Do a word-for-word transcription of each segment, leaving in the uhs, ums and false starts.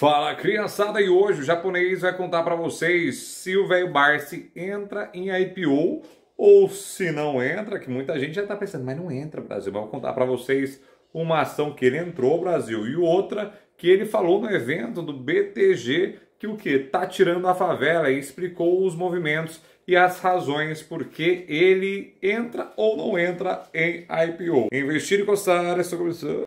Fala, criançada, e hoje o japonês vai contar para vocês se o velho Barsi entra em I P O ou se não entra, que muita gente já tá pensando, mas não entra, Brasil. Vou contar para vocês uma ação que ele entrou, Brasil, e outra que ele falou no evento do B T G, que o que? Tá tirando a favela, e explicou os movimentos e as razões por que ele entra ou não entra em I P O. Investir e coçar, estou começando.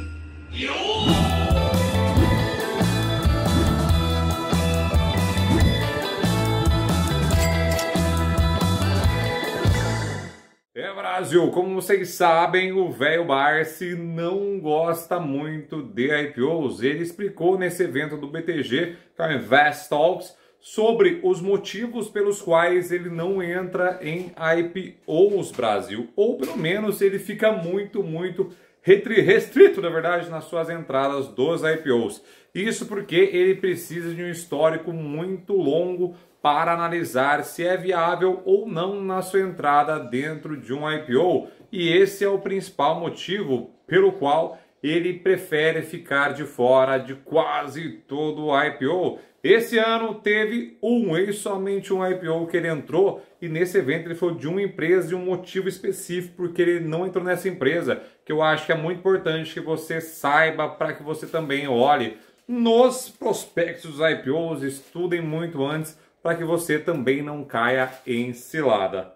É, Brasil, como vocês sabem, o velho Barsi não gosta muito de I P Os. Ele explicou nesse evento do B T G, que é o Invest Talks, sobre os motivos pelos quais ele não entra em I P Os, Brasil. Ou pelo menos ele fica muito, muito restrito, na verdade, nas suas entradas dos I P Os. Isso porque ele precisa de um histórico muito longo para analisar se é viável ou não na sua entrada dentro de um I P O. E esse é o principal motivo pelo qual ele prefere ficar de fora de quase todo o I P O. Esse ano teve um e somente um I P O que ele entrou, e nesse evento ele foi de uma empresa e um motivo específico porque ele não entrou nessa empresa, que eu acho que é muito importante que você saiba para que você também olhe nos prospectos dos I P Os, estudem muito antes para que você também não caia em cilada.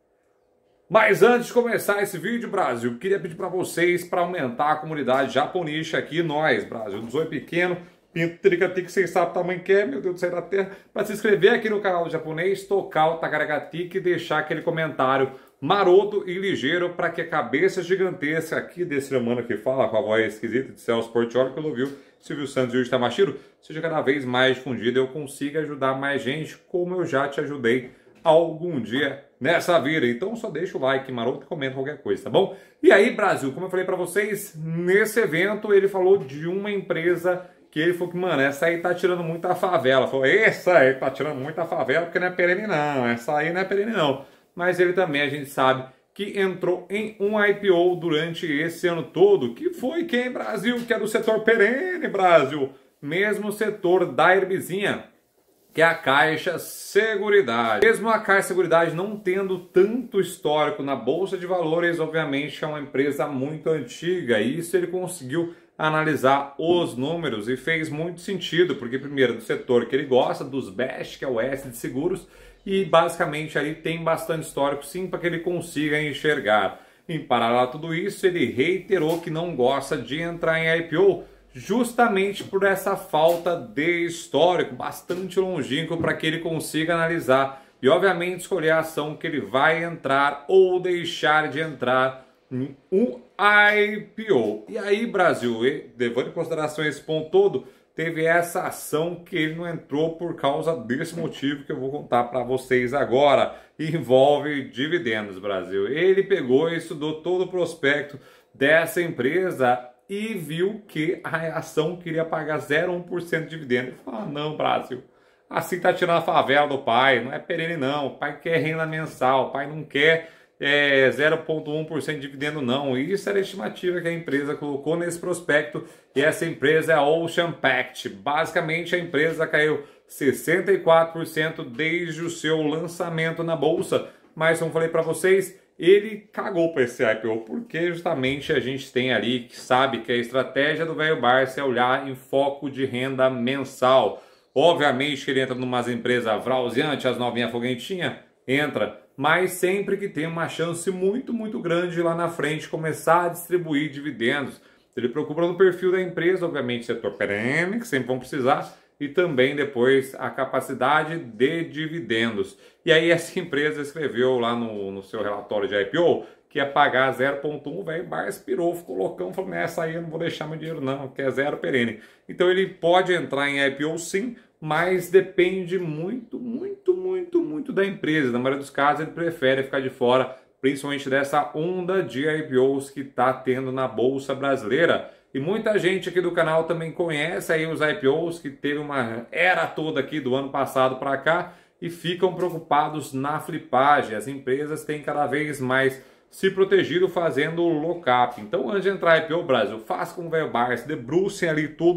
Mas antes de começar esse vídeo, Brasil, queria pedir para vocês para aumentar a comunidade japonesa aqui, nós, Brasil, do Zóio Pequeno, Pinto Tricati, que vocês sabem o tamanho que é, meu Deus do céu da terra, para se inscrever aqui no canal do japonês, tocar o Tagaragati e deixar aquele comentário maroto e ligeiro para que a cabeça gigantesca aqui desse humano que fala com a voz esquisita de Celso Portiolli, que eu ouviu, Silvio Santos e Yuji Tamashiro, seja cada vez mais difundida e eu consiga ajudar mais gente, como eu já te ajudei algum dia nessa vida. Então só deixa o like maroto e comenta qualquer coisa, tá bom? E aí, Brasil, como eu falei para vocês, nesse evento ele falou de uma empresa que ele falou que, mano, essa aí tá tirando muita favela. Falou, essa aí tá tirando muita favela porque não é perene não, essa aí não é perene não. Mas ele também, a gente sabe, que entrou em um I P O durante esse ano todo, que foi quem, Brasil? Que é do setor perene, Brasil. Mesmo setor da Herbizinha, que é a Caixa Seguridade. Mesmo a Caixa Seguridade não tendo tanto histórico na Bolsa de Valores, obviamente é uma empresa muito antiga, e isso ele conseguiu analisar os números e fez muito sentido, porque primeiro do setor que ele gosta, dos Best, que é o S de seguros, e basicamente aí tem bastante histórico sim para que ele consiga enxergar. Em paralelo a tudo isso, ele reiterou que não gosta de entrar em I P O justamente por essa falta de histórico bastante longínquo para que ele consiga analisar e obviamente escolher a ação que ele vai entrar ou deixar de entrar em um I P O. E aí, Brasil, levando em consideração esse ponto todo, teve essa ação que ele não entrou por causa desse motivo que eu vou contar para vocês agora. Envolve dividendos, Brasil. Ele pegou e estudou todo o prospecto dessa empresa e viu que a ação queria pagar zero vírgula um por cento de dividendo. Ele falou, ah, não, Brasil, assim tá tirando a favela do pai, não é perene não, o pai quer renda mensal, o pai não quer é, zero vírgula um por cento de dividendo não. E isso era a estimativa que a empresa colocou nesse prospecto, e essa empresa é a Ocean Pact. Basicamente a empresa caiu sessenta e quatro por cento desde o seu lançamento na bolsa, mas como falei para vocês, ele cagou para esse I P O, porque justamente a gente tem ali que sabe que a estratégia do velho Barsi é olhar em foco de renda mensal. Obviamente que ele entra numas empresas vrausiantes, as novinhas foguentinhas, entra, mas sempre que tem uma chance muito, muito grande lá na frente começar a distribuir dividendos. Ele preocupa no perfil da empresa, obviamente setor perene, que sempre vão precisar, e também depois a capacidade de dividendos. E aí essa empresa escreveu lá no, no seu relatório de I P O que ia pagar zero vírgula um, o velho Barsi pirou, ficou loucão, falou, nessa aí eu não vou deixar meu dinheiro não, que é zero perene. Então ele pode entrar em I P O sim, mas depende muito, muito, muito, muito da empresa. Na maioria dos casos ele prefere ficar de fora, principalmente dessa onda de I P Os que está tendo na Bolsa Brasileira. E muita gente aqui do canal também conhece aí os I P Os, que teve uma era toda aqui do ano passado para cá, e ficam preocupados na flipagem. As empresas têm cada vez mais se protegido fazendo lock-up. Então, antes de entrar em I P O, Brasil, faça com o velho Barsi, debrucem ali tudo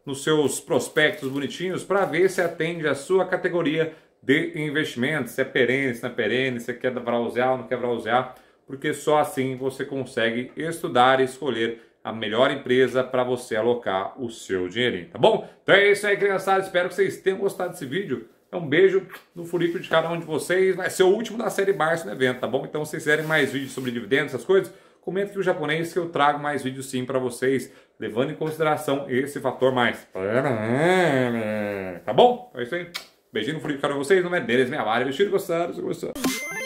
nos seus prospectos bonitinhos para ver se atende a sua categoria de investimentos, se é perene, se não é perene, se quer browsear ou não quer browsear, porque só assim você consegue estudar e escolher a melhor empresa para você alocar o seu dinheirinho, tá bom? Então é isso aí, criançada, espero que vocês tenham gostado desse vídeo. Um beijo no furico de cada um de vocês, vai ser o último da série Barça no evento, tá bom? Então se vocês quiserem mais vídeos sobre dividendos, essas coisas, comenta aqui o japonês que eu trago mais vídeos sim para vocês, levando em consideração esse fator mais. Tá bom? É isso aí. Beijinho no furico de cada um de vocês, não é deles, minha vara, vestido gostado, se gostou.